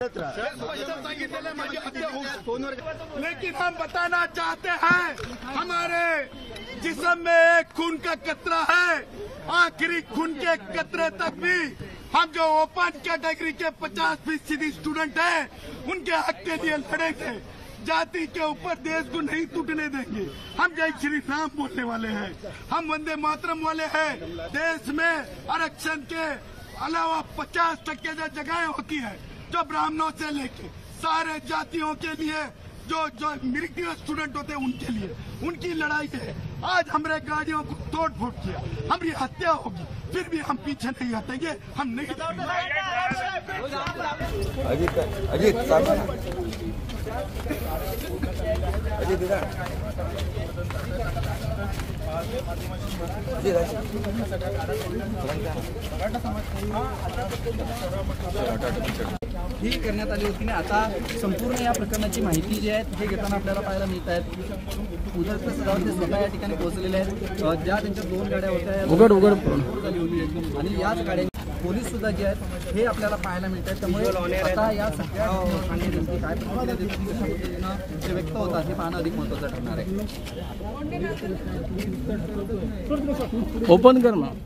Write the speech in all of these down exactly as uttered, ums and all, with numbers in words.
लेकिन हम बताना चाहते हैं, हमारे जिस्म में एक खून का कतरा है, आखिरी खून के कतरे तक भी हम जो ओपन कैटेगरी के पचास फीसदी स्टूडेंट हैं, उनके हक के लिए लड़ेंगे। जाति के ऊपर देश को नहीं टूटने देंगे। हम जय श्री राम बोलने वाले हैं, हम वंदे मातरम वाले हैं। देश में आरक्षण के अलावा पचास टक्के जो जगहें होती है जो ब्राह्मणों से लेके सारे जातियों के लिए, जो जो मिलिट्री स्टूडेंट होते हैं उनके लिए, उनकी लड़ाई है। आज हमारे गाड़ियों को तोड़ फोड़ किया, हमारी हत्या होगी, फिर भी हम पीछे नहीं हटेंगे। हम नहीं अजीत अजीत अजीत ही करण्यात आली होती. आता संपूर्ण या प्रकरणाची माहिती जी आहे हे घेताना आपल्याला पाहायला मिळत आहेत. उदर सदावर ते स्वतः या ठिकाणी पोहोचलेले आहेत. ज्या त्यांच्या दोन गाड्या होत्या उघड उघड झाली होती आणि याच गाड्या पोलीस सुद्धा जे आहेत हे आपल्याला पाहायला मिळत आहेत. त्यामुळे आता या सगळ्या काय प्रतिक्रिया देतील, कशा पद्धतीनं जे व्यक्त होतात हे पाहणं अधिक महत्त्वाचं ठरणार आहे. ओपन कर ना.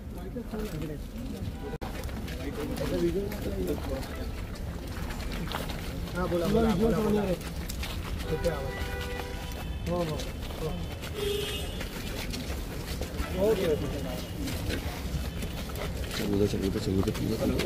हाँ बोला बोला बोला बोला हो हो ओके चल चल चल चल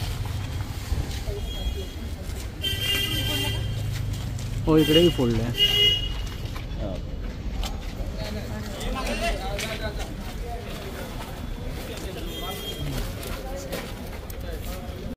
हो इकडेही फोडले.